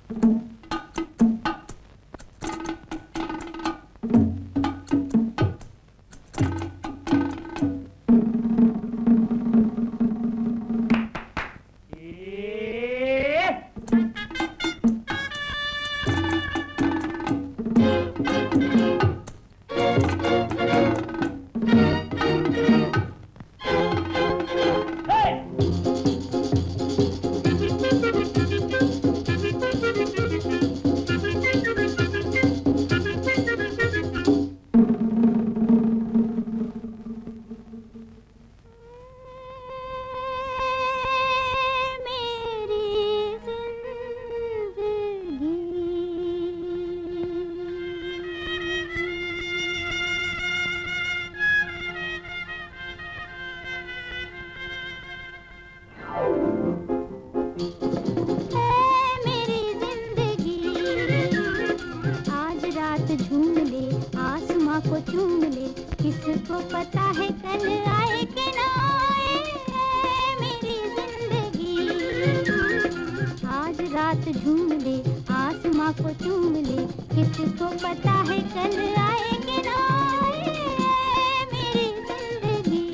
झूम ले, आसमां को चूम ले, किसको पता है कल आए कि ना आए। मेरी जिंदगी आज रात झूम ले, आसमां को चूम ले, किसको पता है कल आए कि ना आए। मेरी जिंदगी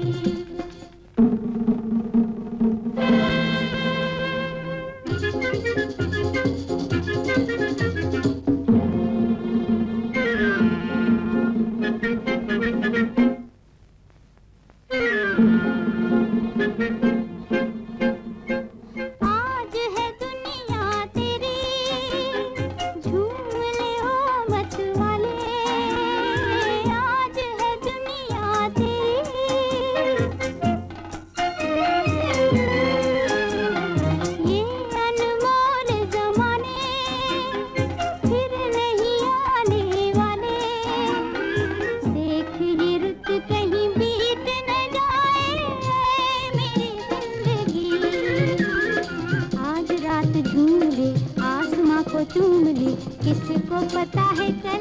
आज है दुनिया तेरी, झूम ले ओ मत वाले। आज है दुनिया तेरी, ये अनमोल जमाने फिर नहीं आने वाले। देख ये रुत कहीं बीत न जाए। मेरी जिंदगी आज रात झूम ले, आसमां को चूम ले, किसको पता है कल